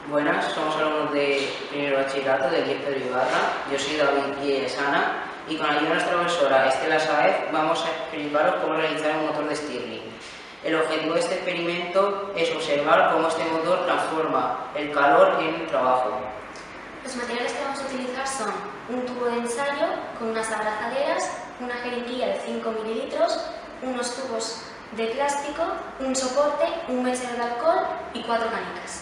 Buenas, somos alumnos de primero bachillerato de Pedro Ibarra. Yo soy David Guillesana y con ayuda de nuestra profesora Estela Saez vamos a explicaros cómo realizar un motor de Stirling. El objetivo de este experimento es observar cómo este motor transforma el calor en trabajo. Los materiales que vamos a utilizar son un tubo de ensayo con unas abrazaderas, una jeringuilla de 5 mililitros, unos tubos de plástico, un soporte, un mechero de alcohol y 4 canicas.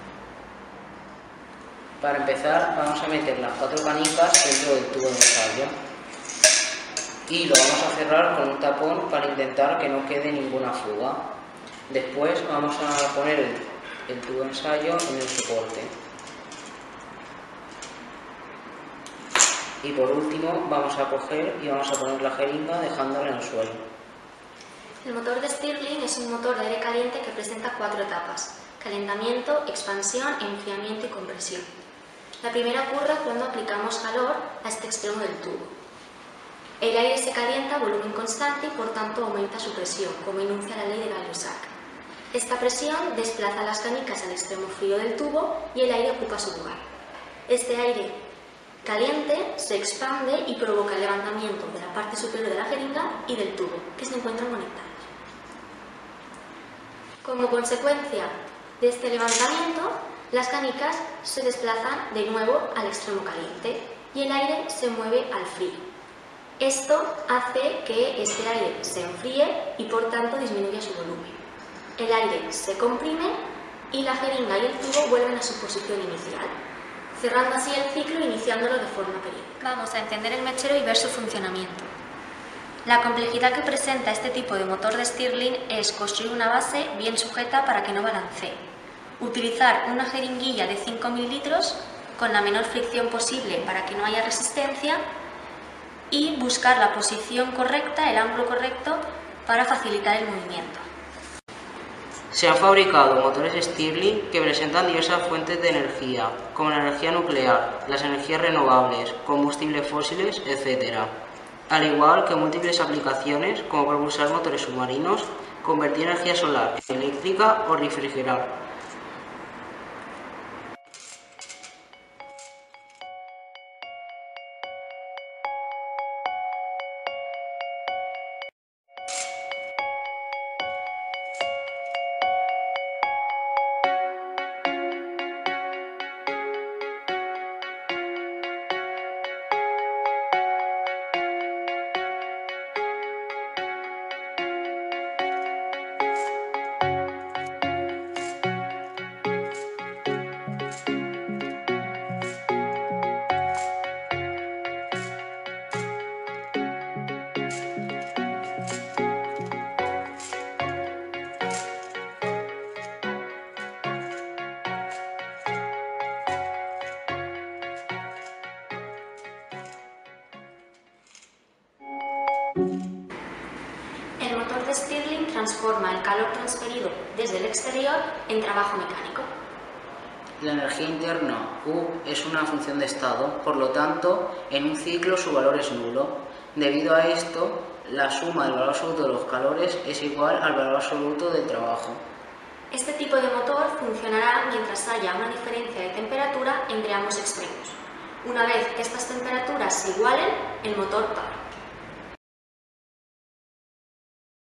Para empezar vamos a meter las 4 canicas dentro del tubo de ensayo y lo vamos a cerrar con un tapón para intentar que no quede ninguna fuga. Después vamos a poner el tubo de ensayo en el soporte. Y por último vamos a coger y vamos a poner la jeringa dejándola en el suelo. El motor de Stirling es un motor de aire caliente que presenta 4 etapas: calentamiento, expansión, enfriamiento y compresión. La primera ocurre cuando aplicamos calor a este extremo del tubo. El aire se calienta a volumen constante y por tanto aumenta su presión, como enuncia la ley de Gay-Lussac. Esta presión desplaza las canicas al extremo frío del tubo y el aire ocupa su lugar. Este aire caliente se expande y provoca el levantamiento de la parte superior de la jeringa y del tubo, que se encuentran conectados. Como consecuencia de este levantamiento, las canicas se desplazan de nuevo al extremo caliente y el aire se mueve al frío. Esto hace que este aire se enfríe y por tanto disminuya su volumen. El aire se comprime y la jeringa y el tubo vuelven a su posición inicial, cerrando así el ciclo e iniciándolo de forma periódica. Vamos a encender el mechero y ver su funcionamiento. La complejidad que presenta este tipo de motor de Stirling es construir una base bien sujeta para que no balancee, utilizar una jeringuilla de 5 mililitros con la menor fricción posible para que no haya resistencia y buscar la posición correcta, el ángulo correcto para facilitar el movimiento. Se han fabricado motores Stirling que presentan diversas fuentes de energía, como la energía nuclear, las energías renovables, combustibles fósiles, etc. Al igual que múltiples aplicaciones como propulsar motores submarinos, convertir energía solar en eléctrica o refrigerar. El motor de Stirling transforma el calor transferido desde el exterior en trabajo mecánico. La energía interna, U, es una función de estado, por lo tanto, en un ciclo su valor es nulo. Debido a esto, la suma del valor absoluto de los calores es igual al valor absoluto del trabajo. Este tipo de motor funcionará mientras haya una diferencia de temperatura entre ambos extremos. Una vez que estas temperaturas se igualen, el motor para.